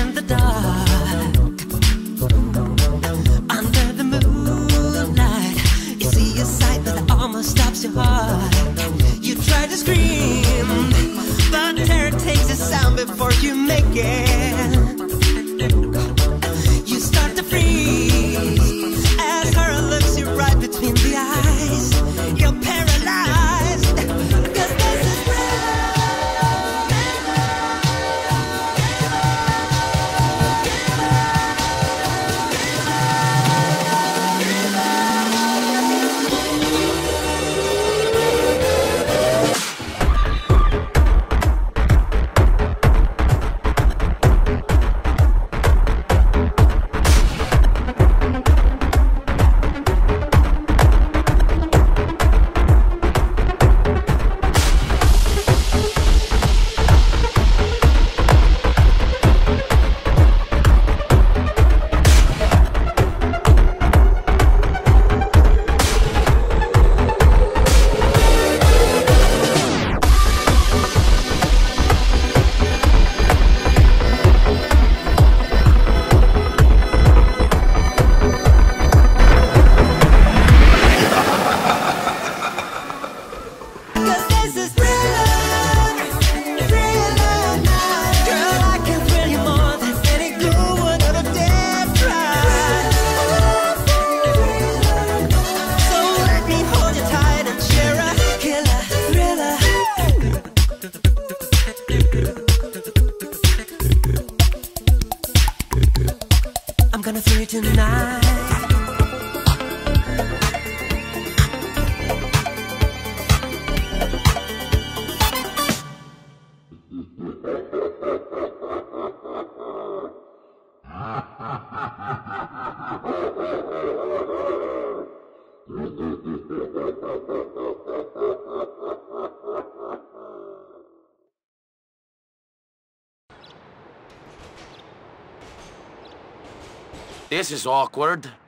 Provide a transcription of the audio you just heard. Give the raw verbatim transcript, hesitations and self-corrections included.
in the dark. Under the moonlight, you see a sight that almost stops your heart. You try to scream, but terror takes a sound before you make it. You start to freeze as horror looks you right between the eyes. You're paralyzed, 'cause this is I'm gonna thrill you tonight. This is awkward.